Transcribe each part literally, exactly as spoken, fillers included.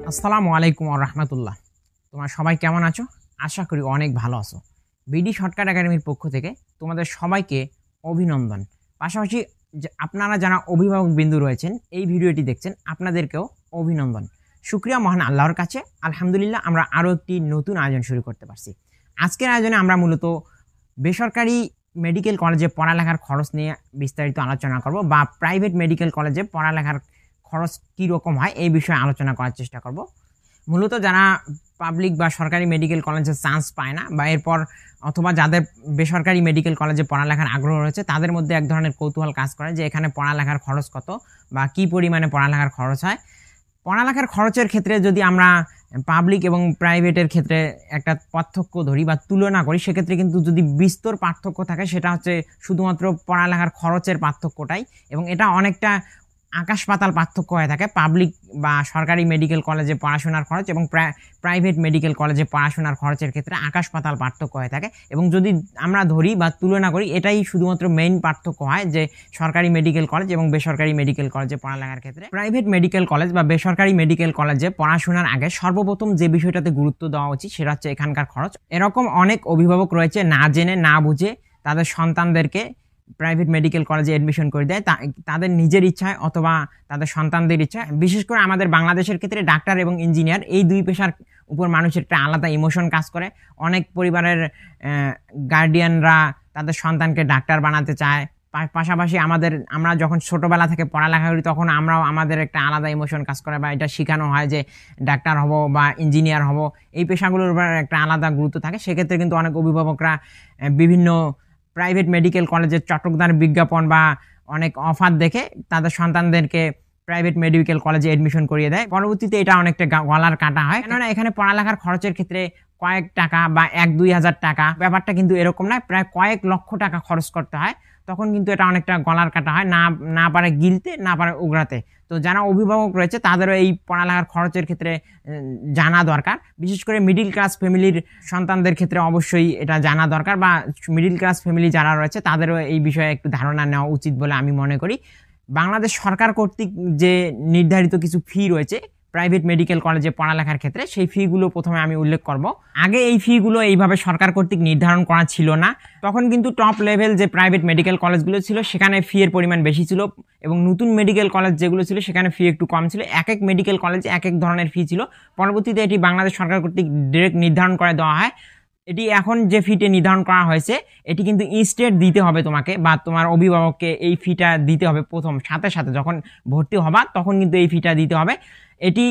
আসসালামু আলাইকুম ওয়া রাহমাতুল্লাহ। তোমরা সবাই কেমন আছো? আশা করি অনেক ভালো আছো। বিডি শর্টকাট একাডেমির পক্ষ থেকে তোমাদের সবাইকে অভিনন্দন। পাশাপাশি আপনারা যারা অভিভাবক বিন্দু রয়েছেন এই ভিডিওটি দেখছেন আপনাদেরকেও অভিনন্দন। শুকরিয়া মহান আল্লাহর কাছে, আলহামদুলিল্লাহ আমরা আরও একটি নতুন আয়োজন শুরু করতে পারছি। আজকের আয়োজনে আমরা মূলত বেসরকারি মেডিকেল কলেজে পড়ালেখার খরচ নিয়ে বিস্তারিত আলোচনা করব, বা প্রাইভেট মেডিকেল কলেজে পড়ালেখার খরচ কীরকম হয় এই বিষয়ে আলোচনা করার চেষ্টা করব। মূলত যারা পাবলিক বা সরকারি মেডিকেল কলেজে চান্স পায় না, বা এরপর অথবা যাদের বেসরকারি মেডিকেল কলেজে পড়ালেখার আগ্রহ রয়েছে তাদের মধ্যে এক ধরনের কৌতূহল কাজ করে যে এখানে পড়ালেখার খরচ কত বা কী পরিমাণে পড়ালেখার খরচ হয়। পড়ালেখার খরচের ক্ষেত্রে যদি আমরা পাবলিক এবং প্রাইভেটের ক্ষেত্রে একটা পার্থক্য ধরি বা তুলনা করি, সেক্ষেত্রে কিন্তু যদি বিস্তর পার্থক্য থাকে সেটা হচ্ছে শুধুমাত্র পড়ালেখার খরচের পার্থক্যটাই, এবং এটা অনেকটা আকাশ পাতাল পার্থক্য হয়ে থাকে পাবলিক বা সরকারি মেডিকেল কলেজে পড়াশোনার খরচ এবং প্রাইভেট মেডিকেল কলেজে পড়াশোনার খরচের ক্ষেত্রে আকাশ পাতাল পার্থক্য হয়ে থাকে। এবং যদি আমরা ধরি বা তুলনা করি, এটাই শুধুমাত্র মেইন পার্থক্য হয় যে সরকারি মেডিকেল কলেজ এবং বেসরকারি মেডিকেল কলেজে পড়ালেখার ক্ষেত্রে প্রাইভেট মেডিকেল কলেজ বা বেসরকারি মেডিকেল কলেজে পড়াশোনার আগে সর্বপ্রথম যে বিষয়টাতে গুরুত্ব দেওয়া উচিত সেটা হচ্ছে এখানকার খরচ। এরকম অনেক অভিভাবক রয়েছে না জেনে না বুঝে তাদের সন্তানদেরকে প্রাইভেট মেডিকেল কলেজে এডমিশন করে দেয় তাদের নিজের ইচ্ছায় অথবা তাদের সন্তানদের ইচ্ছায়। বিশেষ করে আমাদের বাংলাদেশের ক্ষেত্রে ডাক্তার এবং ইঞ্জিনিয়ার এই দুই পেশার উপর মানুষের একটা আলাদা ইমোশন কাজ করে। অনেক পরিবারের গার্ডিয়ানরা তাদের সন্তানকে ডাক্তার বানাতে চায়, পাশাপাশি আমাদের আমরা যখন ছোটোবেলা থেকে পড়ালেখা করি তখন আমরাও আমাদের একটা আলাদা ইমোশন কাজ করে, বা এটা শেখানো হয় যে ডাক্তার হব বা ইঞ্জিনিয়ার হব, এই পেশাগুলোর উপর একটা আলাদা গুরুত্ব থাকে। সেক্ষেত্রে কিন্তু অনেক অভিভাবকরা বিভিন্ন প্রাইভেট মেডিকেল কলেজের চটকদার বিজ্ঞাপন বা অনেক অফার দেখে তাদের সন্তানদেরকে প্রাইভেট মেডিকেল কলেজে এডমিশন করিয়ে দেয়। পরবর্তীতে এটা অনেকটা গলার কাটা হয়, কেননা এখানে পড়ালেখার খরচের ক্ষেত্রে কয়েক টাকা বা এক দুই হাজার টাকা ব্যাপারটা কিন্তু এরকম নয়, প্রায় কয়েক লক্ষ টাকা খরচ করতে হয়। তখন কিন্তু এটা অনেকটা গলার কাটা হয়, না না পারে গিলতে না পারে উগড়াতে। তো যারা অভিভাবক রয়েছে তাদেরও এই পড়ালেখার খরচের ক্ষেত্রে জানা দরকার। বিশেষ করে মিডিল ক্লাস ফ্যামিলির সন্তানদের ক্ষেত্রে অবশ্যই এটা জানা দরকার, বা মিডিল ক্লাস ফ্যামিলি যারা রয়েছে তাদেরও এই বিষয়ে একটু ধারণা নেওয়া উচিত বলে আমি মনে করি। বাংলাদেশ সরকার কর্তৃক যে নির্ধারিত কিছু ফি রয়েছে প্রাইভেট মেডিকেল কলেজে পড়ালেখার ক্ষেত্রে, সেই ফিগুলো প্রথমে আমি উল্লেখ করব। আগে এই ফিগুলো এইভাবে সরকার কর্তৃক নির্ধারণ করা ছিল না, তখন কিন্তু টপ লেভেল যে প্রাইভেট মেডিকেল কলেজগুলো ছিল সেখানে ফি এর পরিমাণ বেশি ছিল, এবং নতুন মেডিকেল কলেজ যেগুলো ছিল সেখানে ফি একটু কম ছিল। এক এক মেডিকেল কলেজে এক এক ধরনের ফি ছিল। পরবর্তীতে এটি বাংলাদেশ সরকার কর্তৃক ডিরেক্ট নির্ধারণ করে দেওয়া হয়। এটি এখন যে ফিটা নির্ধারণ করা হয়েছে এটি কিন্তু ইনস্টেড দিতে হবে তোমাকে, বা তোমার অভিভাবককে এই ফিটা দিতে হবে প্রথম সাথে সাথে যখন ভর্তি হবা তখন কিন্তু এই ফিটা দিতে হবে। এটি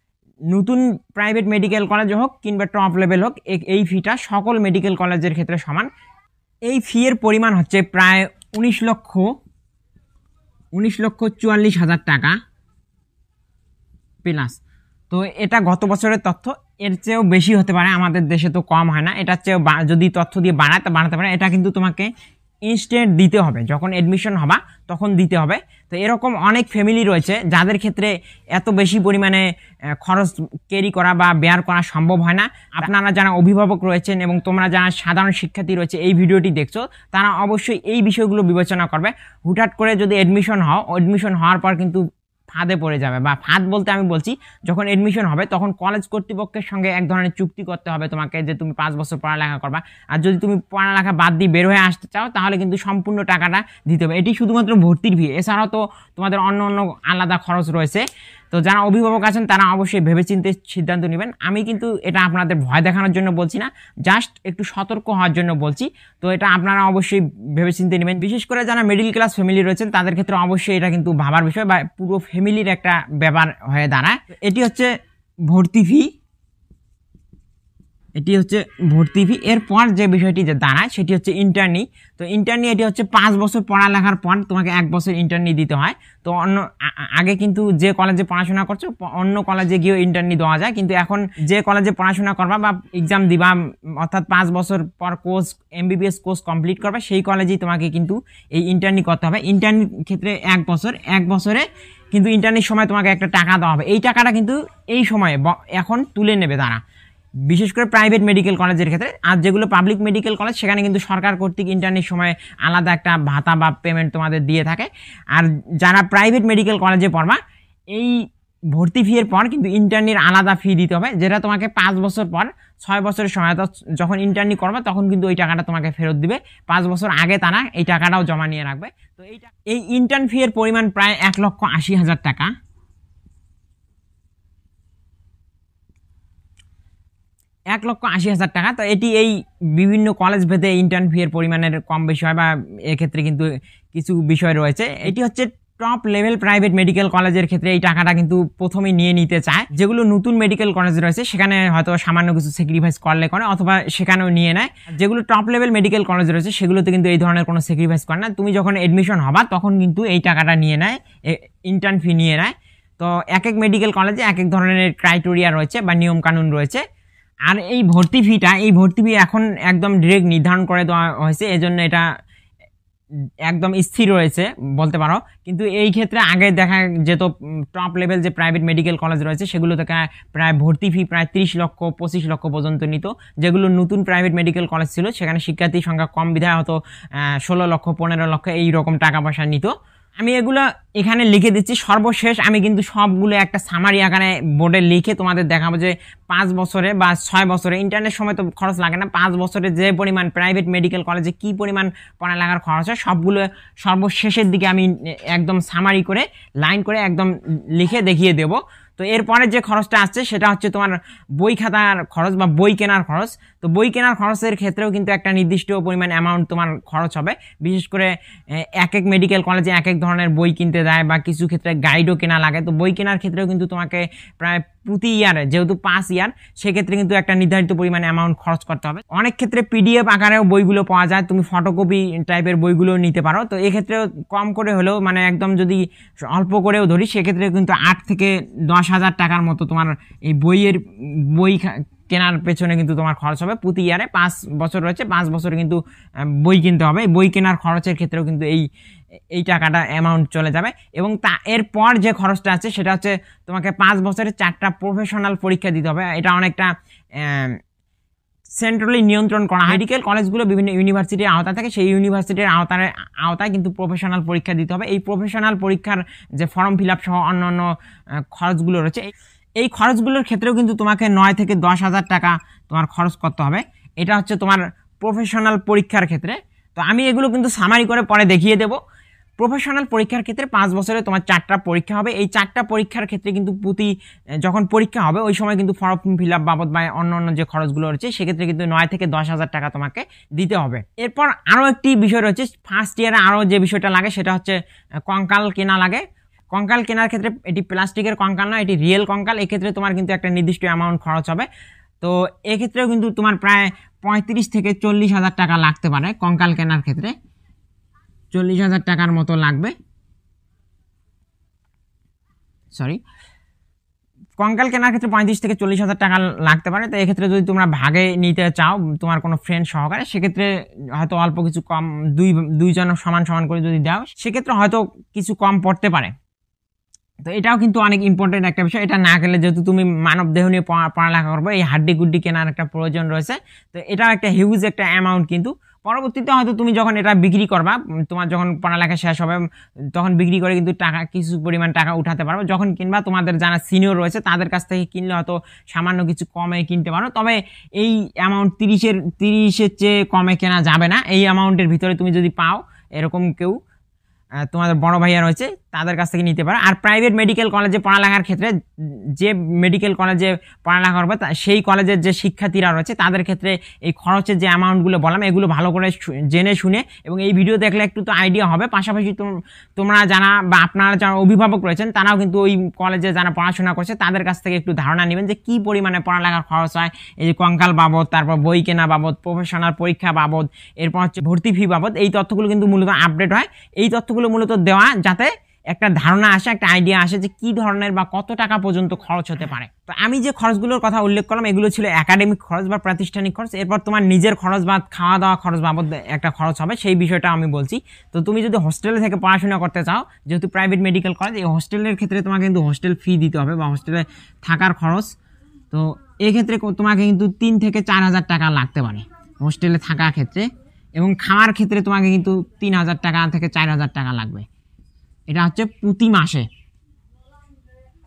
নতুন প্রাইভেট মেডিকেল কলেজ হোক কিংবা টপ লেভেল হোক, এই ফিটা সকল মেডিকেল কলেজের ক্ষেত্রে সমান। এই ফি এর পরিমাণ হচ্ছে প্রায় উনিশ লক্ষ উনিশ লক্ষ চুয়াল্লিশ হাজার টাকা প্লাস। তো এটা গত বছরের তথ্য, এর চেয়েও বেশি হতে পারে, আমাদের দেশে তো কম হয় না। এটার চেয়েও যদি তথ্য দিয়ে বাড়াতে বাড়াতে পারে, এটা কিন্তু তোমাকে ইনস্ট্যান্ট দিতে হবে, যখন এডমিশন হবা তখন দিতে হবে। তো এরকম অনেক ফ্যামিলি রয়েছে যাদের ক্ষেত্রে এত বেশি পরিমাণে খরচ ক্যারি করা বা বেয়ার করা সম্ভব হয় না। আপনারা যারা অভিভাবক রয়েছেন এবং তোমরা যারা সাধারণ শিক্ষার্থী রয়েছে এই ভিডিওটি দেখছো, তারা অবশ্যই এই বিষয়গুলো বিবেচনা করবে। হুটহাট করে যদি এডমিশন হও, এডমিশন হওয়ার পর কিন্তু ফাঁদে পড়ে যাবে, বা ফাঁদ বলতে আমি বলছি যখন এডমিশন হবে তখন কলেজ কর্তৃপক্ষের সঙ্গে এক ধরনের চুক্তি করতে হবে তোমাকে যে তুমি পাঁচ বছর পড়ালেখা করবা, আর যদি তুমি পড়ালেখা বাদ দিয়ে বের হয়ে আসতে চাও তাহলে কিন্তু সম্পূর্ণ টাকাটা দিতে হবে। এটি শুধুমাত্র ভর্তির ফি, এছাড়াও তো তোমাদের অন্য অন্য আলাদা খরচ রয়েছে। তো যারা অভিভাবক আছেন তারা অবশ্যই ভেবেচিন্তে সিদ্ধান্ত নেবেন। আমি কিন্তু এটা আপনাদের ভয় দেখানোর জন্য বলছি না, জাস্ট একটু সতর্ক হওয়ার জন্য বলছি। তো এটা আপনারা অবশ্যই ভেবেচিন্তে নেবেন। বিশেষ করে যারা মিডিল ক্লাস ফ্যামিলি রয়েছেন তাদের ক্ষেত্রে অবশ্যই এটা কিন্তু ভাবার বিষয়, বা পুরো ফ্যামিলির একটা ব্যাপার হয়ে দাঁড়ায়। এটি হচ্ছে ভর্তি ফি, এটি হচ্ছে ভর্তি ফি। এরপর যে বিষয়টি যে দাঁড়ায় সেটি হচ্ছে ইন্টার্নি। তো ইন্টার্নি এটি হচ্ছে পাঁচ বছর পড়ালেখার পর তোমাকে এক বছর ইন্টার্নি দিতে হয়। তো অন্য আগে কিন্তু যে কলেজে পড়াশোনা করছো অন্য কলেজে গিয়েও ইন্টার্নি দেওয়া যায়, কিন্তু এখন যে কলেজে পড়াশোনা করবা বা এক্সাম দিবা, অর্থাৎ পাঁচ বছর পর কোর্স এমবিবিএস কোর্স কমপ্লিট করবা, সেই কলেজেই তোমাকে কিন্তু এই ইন্টার্নি করতে হবে। ইন্টার্নির ক্ষেত্রে এক বছর এক বছরে কিন্তু ইন্টার্নির সময় তোমাকে একটা টাকা দেওয়া হবে। এই টাকাটা কিন্তু এই সময়ে এখন তুলে নেবে তারা, বিশেষ করে প্রাইভেট মেডিকেল কলেজের ক্ষেত্রে। আর যেগুলো পাবলিক মেডিকেল কলেজ সেখানে কিন্তু সরকার কর্তৃক ইন্টার্নির সময় আলাদা একটা ভাতা বা পেমেন্ট তোমাদের দিয়ে থাকে। আর যারা প্রাইভেট মেডিকেল কলেজে পড়বা এই ভর্তি ফি এর পর কিন্তু ইন্টার্নির আলাদা ফি দিতে হবে, যেটা তোমাকে পাঁচ বছর পর ছয় বছরের সহায়তা যখন ইন্টার্নি করবে তখন কিন্তু ওই টাকাটা তোমাকে ফেরত দিবে। পাঁচ বছর আগে তারা এই টাকাটাও জমা নিয়ে রাখবে। তো এইটা এই ইন্টার্ন ফি এর পরিমাণ প্রায় এক লক্ষ আশি হাজার টাকা। এক লক্ষ আশি হাজার টাকা। তো এটি এই বিভিন্ন কলেজ ভেদে ইন্টার্ন ফি এর পরিমাণের কম বেশি হয়, বা এক্ষেত্রে কিন্তু কিছু বিষয় রয়েছে। এটি হচ্ছে টপ লেভেল প্রাইভেট মেডিকেল কলেজের ক্ষেত্রে এই টাকাটা কিন্তু প্রথমেই নিয়ে নিতে চায়। যেগুলো নতুন মেডিকেল কলেজ রয়েছে সেখানে হয়তো সামান্য কিছু স্যাক্রিফাইস করলে করে, অথবা সেখানেও নিয়ে নেয়। যেগুলো টপ লেভেল মেডিকেল কলেজ রয়েছে সেগুলোতে কিন্তু এই ধরনের কোনো স্যাক্রিফাইস করে না। তুমি যখন এডমিশন হবা তখন কিন্তু এই টাকাটা নিয়ে নেয়, ইন্টার্ন ফি নিয়ে নেয়। তো এক এক মেডিকেল কলেজে এক এক ধরনের ক্রাইটেরিয়া রয়েছে বা নিয়ম কানুন রয়েছে। আর এই ভর্তি ফিটা এই ভর্তি ফি এখন একদম ডিরেক্ট নির্ধারণ করে দেওয়া হয়েছে, এজন্য এটা একদম স্থির রয়েছে বলতে পারো। কিন্তু এই ক্ষেত্রে আগে দেখা যেত টপ লেভেল যে প্রাইভেট মেডিকেল কলেজ রয়েছে সেগুলো থেকে প্রায় ভর্তি ফি প্রায় ত্রিশ লক্ষ পঁচিশ লক্ষ পর্যন্ত নিত। যেগুলো নতুন প্রাইভেট মেডিকেল কলেজ ছিল সেখানে শিক্ষার্থীর সংখ্যা কম বিধায় হতো ষোলো লক্ষ পনেরো লক্ষ এই রকম টাকা পয়সা নিত। আমি এগুলো এখানে লিখে দিচ্ছি। সর্বশেষ আমি কিন্তু সবগুলো একটা সামারি আকারে বোর্ডে লিখে তোমাদের দেখাবো যে পাঁচ বছরে বা ছয় বছরে, ইন্টারনেট সময় তো খরচ লাগে না, পাঁচ বছরে যে পরিমাণ প্রাইভেট মেডিকেল কলেজে কি পরিমাণ পড়ালেখার খরচ হয় সবগুলো সর্বশেষের দিকে আমি একদম সামারি করে লাইন করে একদম লিখে দেখিয়ে দেব। তো এরপরে যে খরচটা আসছে সেটা হচ্ছে তোমার বই খাতার খরচ বা বই কেনার খরচ। তো বই কেনার খরচের ক্ষেত্রেও কিন্তু একটা নির্দিষ্ট পরিমাণ অ্যামাউন্ট তোমার খরচ হবে। বিশেষ করে এক এক মেডিকেল কলেজে এক এক ধরনের বই কিনতে দেয়, বা কিছু ক্ষেত্রে গাইডও কেনা লাগে। তো বই কেনার ক্ষেত্রেও কিন্তু তোমাকে প্রায় প্রতি ইয়ারে, যেহেতু পাঁচ ইয়ার, সেক্ষেত্রে কিন্তু একটা নির্ধারিত পরিমাণে অ্যামাউন্ট খরচ করতে হবে। অনেক ক্ষেত্রে পিডিএফ আকারেও বইগুলো পাওয়া যায়, তুমি ফটোকপি টাইপের বইগুলো নিতে পারো। তো এক্ষেত্রেও কম করে হলেও, মানে একদম যদি অল্প করেও ধরি, সেক্ষেত্রে কিন্তু আট থেকে দশ হাজার টাকার মতো তোমার এই বইয়ের বই কেনার পেছনে কিন্তু তোমার খরচ হবে প্রতি ইয়ারে। পাঁচ বছর রয়েছে, পাঁচ বছরে কিন্তু বই কিনতে হবে। বই কেনার খরচের ক্ষেত্রেও কিন্তু এই এই টাকাটা অ্যামাউন্ট চলে যাবে। এবং তা এরপর যে খরচটা আছে সেটা হচ্ছে তোমাকে পাঁচ বছরে চারটা প্রফেশনাল পরীক্ষা দিতে হবে। এটা অনেকটা সেন্ট্রালি নিয়ন্ত্রণ করা হয়। মেডিকেল কলেজগুলো বিভিন্ন ইউনিভার্সিটির আওতা থাকে, সেই ইউনিভার্সিটির আওতায় আওতায় কিন্তু প্রফেশনাল পরীক্ষা দিতে হবে। এই প্রফেশনাল পরীক্ষার যে ফর্ম ফিল আপ সহ অন্যান্য খরচগুলো রয়েছে, এই খরচগুলোর ক্ষেত্রেও কিন্তু তোমাকে নয় থেকে দশ হাজার টাকা তোমার খরচ করতে হবে। এটা হচ্ছে তোমার প্রফেশনাল পরীক্ষার ক্ষেত্রে। তো আমি এগুলো কিন্তু সামারি করে পরে দেখিয়ে দেবো। প্রফেশনাল পরীক্ষার ক্ষেত্রে পাঁচ বছরে তোমার চারটা পরীক্ষা হবে। এই চারটা পরীক্ষার ক্ষেত্রে কিন্তু প্রতি যখন পরীক্ষা হবে ওই সময় কিন্তু ফর্ম ফিল আপ বাবদ বা অন্য অন্য যে খরচগুলো রয়েছে সেক্ষেত্রে কিন্তু নয় থেকে দশ হাজার টাকা তোমাকে দিতে হবে। এরপর আরও একটি বিষয় রয়েছে, ফার্স্ট ইয়ারে আরও যে বিষয়টা লাগে সেটা হচ্ছে কঙ্কাল কেনা লাগে। কঙ্কাল কেনার ক্ষেত্রে এটি প্লাস্টিকের কঙ্কাল না, এটি রিয়েল কঙ্কাল। এক্ষেত্রে তোমার কিন্তু একটা নির্দিষ্ট অ্যামাউন্ট খরচ হবে। তো এক্ষেত্রেও কিন্তু তোমার প্রায় পঁয়ত্রিশ থেকে চল্লিশ হাজার টাকা লাগতে পারে কঙ্কাল কেনার ক্ষেত্রে। চল্লিশ হাজার টাকার মতো লাগবে, সরি কঙ্কাল কেনার ক্ষেত্রে পঁয়ত্রিশ থেকে চল্লিশ হাজার টাকা লাগতে পারে। তো এক্ষেত্রে যদি তোমরা ভাগে নিতে চাও তোমার কোনো ফ্রেন্ড সহকারে, সেক্ষেত্রে হয়তো অল্প কিছু কম, দুই দুইজন সমান সমান করে যদি দাও সেক্ষেত্রে হয়তো কিছু কম পড়তে পারে। তো এটাও কিন্তু অনেক ইম্পর্টেন্ট একটা বিষয়। এটা না গেলে যেহেতু তুমি মানব দেহ নিয়ে পড়ালেখা করবে, এই হাড্ডি গুড্ডি কেনার একটা প্রয়োজন রয়েছে। তো এটাও একটা হিউজ একটা অ্যামাউন্ট। কিন্তু পরবর্তীতে হয়তো তুমি যখন এটা বিক্রি করবা, তোমার যখন পড়ালেখা শেষ হবে তখন বিক্রি করে কিন্তু টাকা কিছু পরিমাণ টাকা উঠাতে পারো। যখন কিনবা তোমাদের যারা সিনিয়র রয়েছে তাদের কাছ থেকে কিনলে হয়তো সামান্য কিছু কমে কিনতে পারো। তবে এই অ্যামাউন্ট তিরিশের তিরিশের চেয়ে কমে কেনা যাবে না। এই অ্যামাউন্টের ভিতরে তুমি যদি পাও এরকম কেউ তোমাদের বড় ভাইয়া রয়েছে তাদের কাছ থেকে নিতে পারো। আর প্রাইভেট মেডিকেল কলেজে পড়ালেখার ক্ষেত্রে যে মেডিকেল কলেজে পড়ালেখা করবে সেই কলেজের যে শিক্ষার্থীরা রয়েছে তাদের ক্ষেত্রে এই খরচের যে অ্যামাউন্টগুলো বললাম এগুলো ভালো করে জেনে শুনে এবং এই ভিডিও দেখলে একটু তো আইডিয়া হবে। পাশাপাশি তোমরা যারা বা আপনারা যারা অভিভাবক রয়েছেন তারাও কিন্তু ওই কলেজে যারা পড়াশোনা করছে তাদের কাছ থেকে একটু ধারণা নেবেন যে কী পরিমাণে পড়ালেখার খরচ হয়, এই যে কঙ্কাল বাবদ, তারপর বই কেনা বাবদ, প্রফেশনাল পরীক্ষা বাবদ, এরপর হচ্ছে ভর্তি ফি বাবদ। এই তথ্যগুলো কিন্তু মূলত আপডেট হয়। এই তথ্যগুলো মূলত দেওয়া যাতে একটা ধারণা আসে, একটা আইডিয়া আসে যে কি ধরনের বা কত টাকা পর্যন্ত খরচ হতে পারে। তো আমি যে খরচগুলোর কথা উল্লেখ করলাম এগুলো ছিল একাডেমিক খরচ বা প্রাতিষ্ঠানিক খরচ। এরপর তোমার নিজের খরচ বা খাওয়া দাওয়া খরচ বাবদ একটা খরচ হবে, সেই বিষয়টা আমি বলছি। তো তুমি যদি হোস্টেলে থেকে পড়াশোনা করতে চাও, যেহেতু প্রাইভেট মেডিকেল কলেজ, এই হোস্টেলের ক্ষেত্রে তোমাকে কিন্তু হোস্টেল ফি দিতে হবে বা হোস্টেলে থাকার খরচ। তো এক্ষেত্রে তোমাকে কিন্তু তিন থেকে চার হাজার টাকা লাগতে পারে হোস্টেলে থাকার ক্ষেত্রে, এবং খাওয়ার ক্ষেত্রে তোমাকে কিন্তু তিন হাজার টাকা থেকে চার হাজার টাকা লাগবে। এটা হচ্ছে প্রতি মাসে।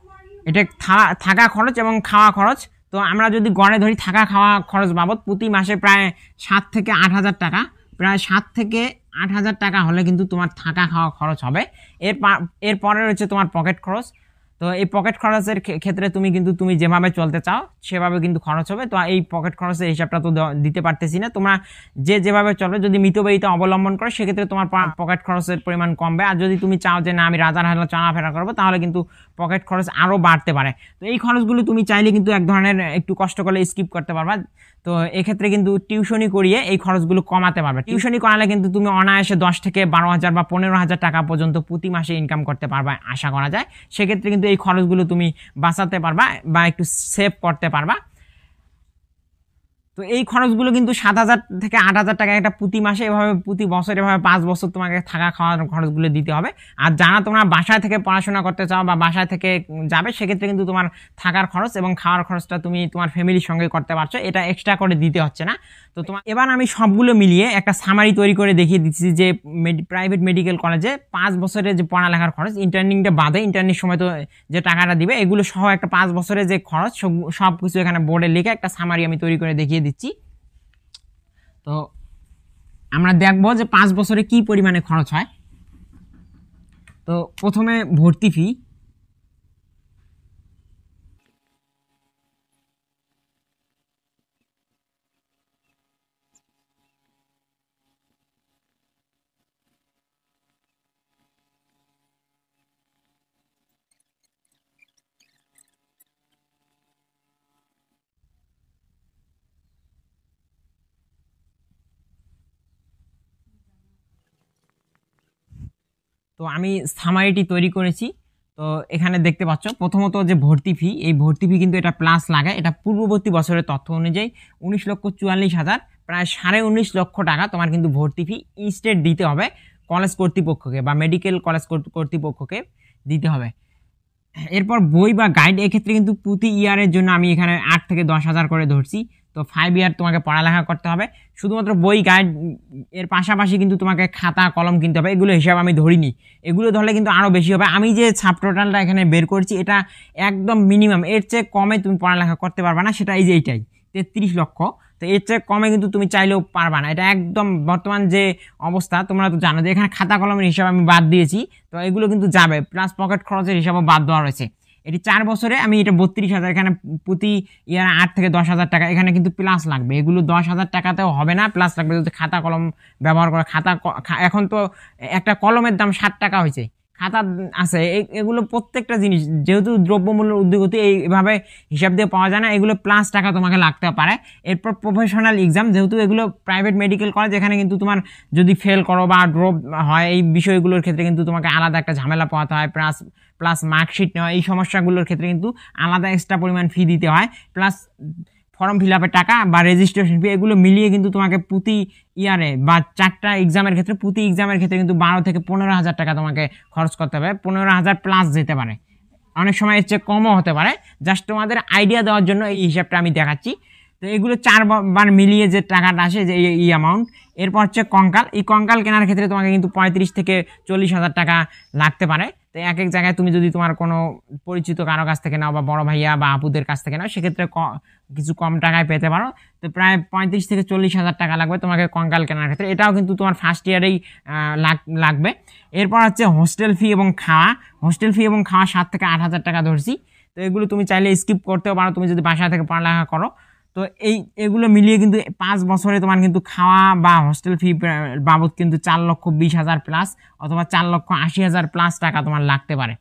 এটা থাকা খরচ এবং খাওয়া খরচ। তো আমরা যদি গড়ে ধরি থাকা খাওয়া খরচ বাবদ প্রতি মাসে প্রায় সাত থেকে আট হাজার টাকা, প্রায় সাত থেকে আট হাজার টাকা হলে কিন্তু তোমার থাকা খাওয়া খরচ হবে। এর এরপরে রয়েছে তোমার পকেট খরচ। তো এই পকেট খরচের ক্ষেত্রে তুমি কিন্তু তুমি যেভাবে চলতে চাও সেভাবে কিন্তু খরচ হবে। তো এই পকেট খরচের হিসাবটা তো দিতে পারতেছি না, তোমরা যে যেভাবে চলো যদি মিতব্যয়িতা অবলম্বন করো সেক্ষেত্রে তোমার পকেট খরচের পরিমাণ কমবে। আর যদি তুমি চাও যে না আমি রাজার হালে চলাফেরা করবো তাহলে কিন্তু পকেট খরচ আরও বাড়তে পারে। তো এই খরচগুলো তুমি চাইলে কিন্তু এক ধরনের একটু কষ্ট করলে স্কিপ করতে পারবা। তো এক্ষেত্রে কিন্তু টিউশনি করিয়ে এই খরচগুলো কমাতে পারবে। টিউশনি করালে কিন্তু তুমি অনায়াসে দশ থেকে বারো হাজার বা পনেরো হাজার টাকা পর্যন্ত প্রতি মাসে ইনকাম করতে পারবা আশা করা যায়। সেক্ষেত্রে কিন্তু এই খরচগুলো তুমি বাঁচাতে পারবা বা একটু সেভ করতে পারবা। তো এই খরচগুলো কিন্তু সাত হাজার থেকে আট হাজার টাকা একটা প্রতি মাসে এভাবে প্রতি বছর এভাবে পাঁচ বছর তোমাকে থাকা খাওয়ার খরচগুলো দিতে হবে। আর যারা তোমরা বাসায় থেকে পড়াশোনা করতে চাও বা বাসায় থেকে যাবে সেক্ষেত্রে কিন্তু তোমার থাকার খরচ এবং খাওয়ার খরচটা তুমি তোমার ফ্যামিলির সঙ্গে করতে পারছো, এটা এক্সট্রা করে দিতে হচ্ছে না। তো তোমার এবার আমি সবগুলো মিলিয়ে একটা সামারি তৈরি করে দেখিয়ে দিচ্ছি যে প্রাইভেট মেডিকেল কলেজে পাঁচ বছরের যে পড়ালেখার খরচ, ইন্টার্নিংটা বাদে, ইন্টার্নির সময় তো যে টাকাটা দিবে এগুলো সহ একটা পাঁচ বছরের যে খরচ সব কিছু এখানে বোর্ডে লিখে একটা সামারি আমি তৈরি করে দেখিয়ে দিচ্ছি। তো আমরা দেখবো যে পাঁচ বছরে কি পরিমাণে খরচ হয়। তো প্রথমে ভর্তি ফি, তো আমি সামারিটি তৈরি করেছি। তো এখানে দেখতে পাচ্ছ প্রথমত যে ভর্তি ফি, এই ভর্তি ফি কিন্তু এটা প্লাস লাগে, এটা পূর্ববর্তী বছরের তথ্য অনুযায়ী উনিশ লক্ষ চুয়াল্লিশ হাজার প্রায় সাড়ে উনিশ লক্ষ টাকা তোমার কিন্তু ভর্তি ফি ইনস্টেড দিতে হবে কলেজ কর্তৃপক্ষকে বা মেডিকেল কলেজ কর্তৃপক্ষকে দিতে হবে। এরপর বই বা গাইড, এক্ষেত্রে কিন্তু প্রতি ইয়ারের জন্য আমি এখানে আট থেকে দশ হাজার করে ধরছি। তো ফাইভ ইয়ার তোমাকে পড়ালেখা করতে হবে, শুধুমাত্র বই গাইড এর পাশাপাশি কিন্তু তোমাকে খাতা কলম কিনতে হবে, এগুলো হিসাব আমি ধরিনি, এগুলো ধরলে কিন্তু আরও বেশি হবে। আমি যে সাব টোটালটা এখানে বের করছি এটা একদম মিনিমাম, এর চেয়ে কমে তুমি পড়ালেখা করতে পারবে না, সেটা এই যে এইটাই তেত্রিশ লক্ষ। তো এর চেয়ে কমে কিন্তু তুমি চাইলেও পারবা না, এটা একদম বর্তমান যে অবস্থা তোমরা তো জানো যে এখানে খাতা কলমের হিসাব আমি বাদ দিয়েছি, তো এগুলো কিন্তু যাবে, প্লাস পকেট খরচের হিসাবও বাদ দেওয়া রয়েছে। এটি চার বছরে আমি এটা বত্রিশ হাজার, এখানে প্রতি ইয়ার আট থেকে দশ হাজার টাকা, এখানে কিন্তু প্লাস লাগবে, এগুলো দশ হাজার টাকাতেও হবে না, প্লাস লাগবে যদি খাতা কলম ব্যবহার করে। খাতা এখন তো একটা কলমের দাম ষাট টাকা হয়েছে, খাতা আছে, এগুলো প্রত্যেকটা জিনিস যেহেতু দ্রব্যমূল্যের ঊর্ধ্বগতি এইভাবে হিসাব দিয়ে পাওয়া যায় না, এগুলো প্লাস টাকা তোমাকে লাগতে পারে। এরপর প্রফেশনাল এক্সাম, যেহেতু এগুলো প্রাইভেট মেডিকেল কলেজ, এখানে কিন্তু তোমার যদি ফেল করো বা ড্রপ হয় এই বিষয়গুলোর ক্ষেত্রে কিন্তু তোমাকে আলাদা একটা ঝামেলা পোহাতে হয়, প্লাস প্লাস মার্কশিট নেওয়া, এই সমস্যাগুলোর ক্ষেত্রে কিন্তু আলাদা এক্সট্রা পরিমাণ ফি দিতে হয়, প্লাস ফর্ম ফিল আপের টাকা বা রেজিস্ট্রেশন ফি, এগুলো মিলিয়ে কিন্তু তোমাকে প্রতি ইয়ারে বা চারটা এক্সামের ক্ষেত্রে প্রতি এক্সামের ক্ষেত্রে কিন্তু বারো থেকে পনেরো হাজার টাকা তোমাকে খরচ করতে হবে, পনেরো হাজার প্লাস যেতে পারে, অনেক সময় এর চেয়ে কমও হতে পারে। জাস্ট তোমাদের আইডিয়া দেওয়ার জন্য এই হিসাবটা আমি দেখাচ্ছি। তো এগুলো চারবার মিলিয়ে যে টাকাটা আসে যে এই অ্যামাউন্ট। এরপর হচ্ছে কঙ্কাল, এই কঙ্কাল কেনার ক্ষেত্রে তোমাকে কিন্তু পঁয়ত্রিশ থেকে চল্লিশ হাজার টাকা লাগতে পারে। তো এক এক জায়গায় তুমি যদি তোমার কোনো পরিচিত কারো কাছ থেকে নাও বা বড় ভাইয়া বা আপুদের কাছ থেকে নাও সেক্ষেত্রে কিছু কম টাকায় পেতে পারো। তো প্রায় পঁয়ত্রিশ থেকে চল্লিশ হাজার টাকা লাগবে তোমাকে কঙ্কাল কেনার ক্ষেত্রে, এটাও কিন্তু তোমার ফার্স্ট ইয়ারেই লাগবে। এরপর হচ্ছে হোস্টেল ফি এবং খাওয়া, হোস্টেল ফি এবং খাওয়া সাত থেকে আট হাজার টাকা ধরছি। তো এগুলো তুমি চাইলে স্কিপ করতেও পারো তুমি যদি বাসা থেকে পড়ালেখা করো। তো এই এগুলো মিলিয়ে কিন্তু পাঁচ বছরে তোমার কিন্তু খাওয়া বা হোস্টেল ফি বাবদ কিন্তু চার লক্ষ বিশ হাজার প্লাস অথবা চার লক্ষ আশি হাজার প্লাস টাকা তোমার লাগতে পারে।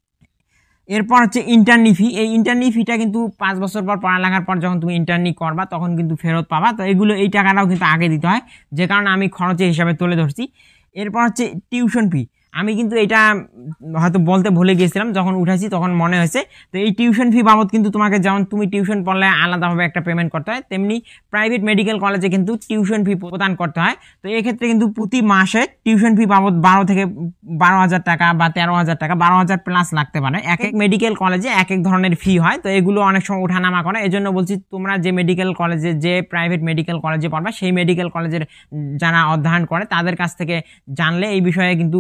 এরপর হচ্ছে ইন্টার্নি ফি, এই ইন্টার্নি ফিটা কিন্তু পাঁচ বছর পর পড়ালেখার পর যখন তুমি ইন্টার্নি করবা তখন কিন্তু ফেরত পাবা। তো এগুলো এই টাকাটাও কিন্তু আগে দিতে হয়, যে কারণে আমি খরচের হিসাবে তুলে ধরছি। এরপর হচ্ছে টিউশন ফি, আমি কিন্তু এটা হয়তো বলতে ভুলে গিয়েছিলাম, যখন উঠাইছি তখন মনে হয়েছে। তো এই টিউশন ফি বাবদ কিন্তু তোমাকে যেমন তুমি টিউশন পড়লে আলাদাভাবে একটা পেমেন্ট করতে হয়, তেমনি প্রাইভেট মেডিকেল কলেজে কিন্তু টিউশন ফি প্রদান করতে হয়। তো এক্ষেত্রে কিন্তু প্রতি মাসে টিউশন ফি বাবদ বারো থেকে বারো হাজার টাকা বা তেরো হাজার টাকা, বারো হাজার প্লাস লাগতে পারে। এক এক মেডিকেল কলেজে এক এক ধরনের ফি হয়, তো এগুলো অনেক সময় ওঠানামা করে। এই জন্য বলছি তোমরা যে মেডিকেল কলেজে যে প্রাইভেট মেডিকেল কলেজে পড়বা সেই মেডিকেল কলেজের যারা অধ্যয়ন করে তাদের কাছ থেকে জানলে এই বিষয়ে কিন্তু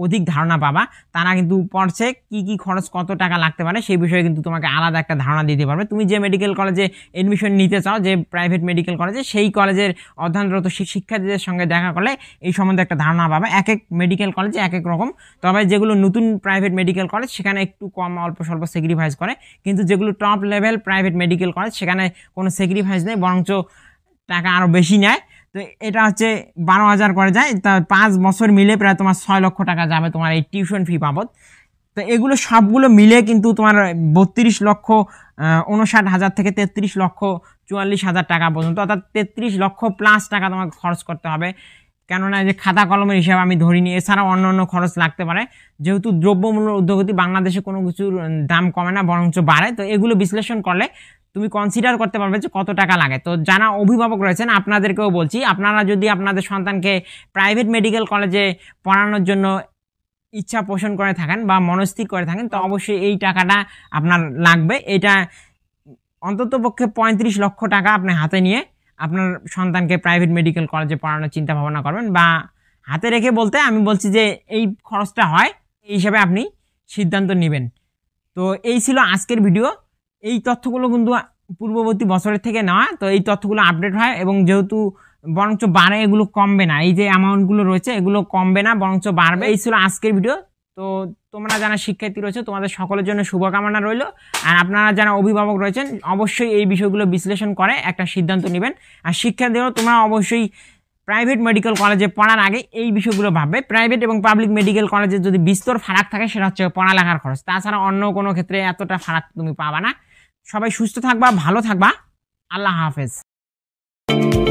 অধিক ধারণা পাবা। তারা কিন্তু পড়ছে কি কি খরচ কত টাকা লাগতে পারে সেই বিষয়ে কিন্তু তোমাকে আলাদা একটা ধারণা দিতে পারবে। তুমি যে মেডিকেল কলেজে এডমিশন নিতে চাও, যে প্রাইভেট মেডিকেল কলেজে, সেই কলেজের অধ্যয়নরত শিক্ষার্থীদের সঙ্গে দেখা করলে এই সম্বন্ধে একটা ধারণা পাবে। এক এক মেডিকেল কলেজে এক এক রকম, তবে যেগুলো নতুন প্রাইভেট মেডিকেল কলেজ সেখানে একটু কম অল্প স্বল্প স্যাক্রিফাইস করে, কিন্তু যেগুলো top level private medical college সেখানে কোনো স্যাক্রিফাইস নেই, বরঞ্চ টাকা আরও বেশি নেয়। তো এটা হচ্ছে বারো হাজার করে যায়, তা পাঁচ বছর মিলে প্রায় তোমার ছয় লক্ষ টাকা যাবে তোমার এই টিউশন ফি বাবদ। তো এগুলো সবগুলো মিলে কিন্তু তোমার বত্রিশ লক্ষ উনষাট হাজার থেকে তেত্রিশ লক্ষ চুয়াল্লিশ হাজার টাকা পর্যন্ত, অর্থাৎ তেত্রিশ লক্ষ প্লাস টাকা তোমাকে খরচ করতে হবে। কেননা যে খাতা কলমের হিসাবে আমি ধরিনি, এছাড়াও অন্য অন্য খরচ লাগতে পারে। যেহেতু দ্রব্যমূল্যের ঊর্ধ্বগতি, বাংলাদেশে কোনো কিছুর দাম কমে না বরঞ্চ বাড়ে, তো এগুলো বিশ্লেষণ করলে তুমি কনসিডার করতে পারবে যে কত টাকা লাগে। তো যারা অভিভাবক রয়েছেন আপনাদেরকেও বলছি, আপনারা যদি আপনাদের সন্তানকে প্রাইভেট মেডিকেল কলেজে পড়ানোর জন্য ইচ্ছা পোষণ করে থাকেন বা মনস্থির করে থাকেন, তো অবশ্যই এই টাকাটা আপনার লাগবে। এটা অন্তত পক্ষে পঁয়ত্রিশ লক্ষ টাকা আপনি হাতে নিয়ে আপনার সন্তানকে প্রাইভেট মেডিকেল কলেজে পড়ানোর চিন্তা ভাবনা করবেন, বা হাতে রেখে বলতে আমি বলছি যে এই খরচটা হয়, এই হিসাবে আপনি সিদ্ধান্ত নেবেন। তো এই ছিল আজকের ভিডিও। এই তথ্যগুলো কিন্তু পূর্ববর্তী বছরের থেকে নেওয়া, তো এই তথ্যগুলো আপডেট হয় এবং যেহেতু বরঞ্চ বাড়ে, এগুলো কমবে না। এই যে অ্যামাউন্টগুলো রয়েছে এগুলো কমবে না বরঞ্চ বাড়বে। এই ছিল আজকের ভিডিও। তো তোমরা যারা শিক্ষার্থী রয়েছে তোমাদের সকলের জন্য শুভকামনা রইল। আর আপনারা যারা অভিভাবক রয়েছেন অবশ্যই এই বিষয়গুলো বিশ্লেষণ করে একটা সিদ্ধান্ত নেবেন। আর শিক্ষার্থীরাও তোমরা অবশ্যই প্রাইভেট মেডিকেল কলেজে পড়ার আগে এই বিষয়গুলো ভাববে। প্রাইভেট এবং পাবলিক মেডিকেল কলেজে যদি বিস্তর ফারাক থাকে সেটা হচ্ছে পড়ালেখার খরচ, তাছাড়া অন্য কোনো ক্ষেত্রে এতটা ফারাক তুমি পাবা না। সবাই সুস্থ থাকবা, ভালো থাকবা, আল্লাহ হাফেজ।